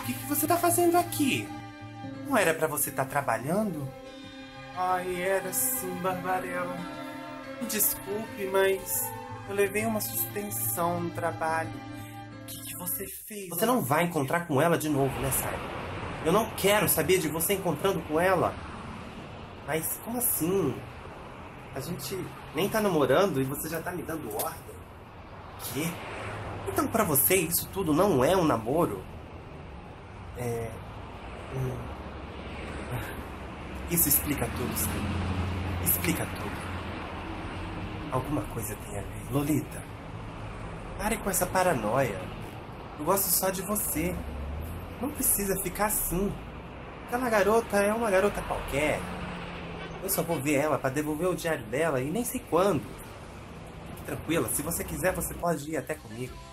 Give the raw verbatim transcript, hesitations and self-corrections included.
que, que você tá fazendo aqui? Não era pra você estar trabalhando? Ai, era sim, Barbarella. Me desculpe, mas eu levei uma suspensão no trabalho. O que, que você fez? Você não vai encontrar com ela de novo, né, Simon? Eu não quero saber de você encontrando com ela. Mas como assim? A gente nem tá namorando e você já tá me dando ordem? Quê? Então pra você isso tudo não é um namoro? É... Hum... Isso explica tudo, Simon. Explica tudo. Alguma coisa tem a ver. Lolita, pare com essa paranoia. Eu gosto só de você. Não precisa ficar assim. Aquela garota é uma garota qualquer. Eu só vou ver ela pra devolver o diário dela e nem sei quando. Fique tranquila, se você quiser você pode ir até comigo.